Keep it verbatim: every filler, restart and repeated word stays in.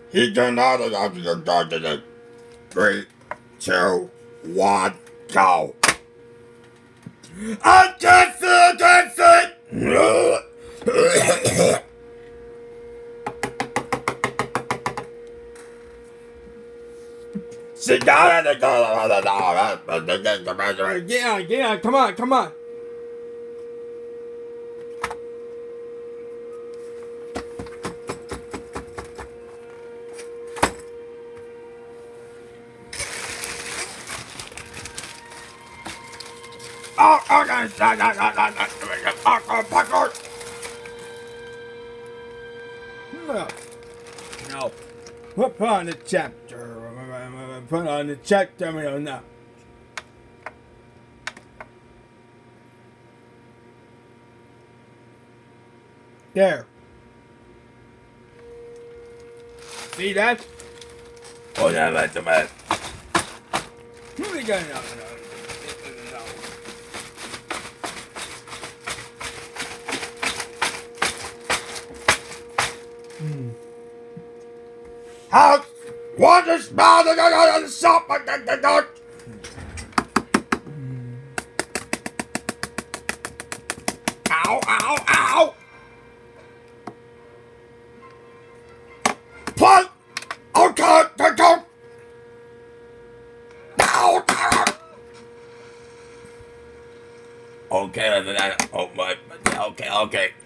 He cannot adopt your dog. Three, two, one, go. I can't see it, I can't see it. She got it. Yeah, yeah, come on, come on. Oh, okay. Parkour. No. No. Put on the chapter. Put on the chapter. No. There. See that? Oh, yeah, that's a man. Who we got now? How? What is bad? I got to stop. I got to Ow, ow, ow! Plug! Okay, go, go! Ow, ow! Okay, oh my, okay, okay.